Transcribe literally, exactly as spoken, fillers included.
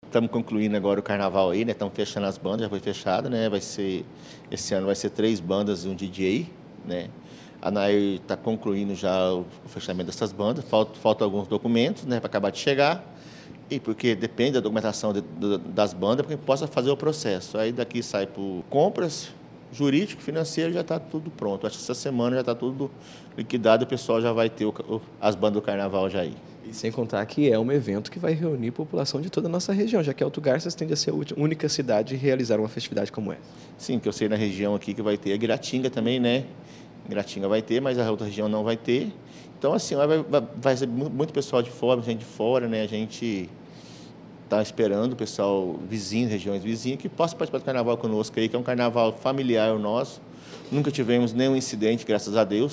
Estamos concluindo agora o carnaval aí, né? Estamos fechando as bandas, já foi fechado, né? Vai ser, esse ano vai ser três bandas e um D J, né? A Nair está concluindo já o fechamento dessas bandas, faltam falta alguns documentos, né? Para acabar de chegar, e porque depende da documentação de, de, das bandas para que possa fazer o processo. Aí daqui sai por compras, jurídico, financeiro, já está tudo pronto. Acho que essa semana já está tudo liquidado, o pessoal já vai ter o, o, as bandas do carnaval já aí. E sem contar que é um evento que vai reunir população de toda a nossa região, já que Alto Garças tende a ser a única cidade a realizar uma festividade como essa. Sim, que eu sei na região aqui que vai ter a Guiratinga também, né? Guiratinga vai ter, mas a outra região não vai ter. Então, assim, vai, vai, vai ser muito pessoal de fora, gente de fora, né? A gente está esperando o pessoal vizinho, regiões vizinhas, que possa participar do carnaval conosco aí, que é um carnaval familiar nosso. Nunca tivemos nenhum incidente, graças a Deus.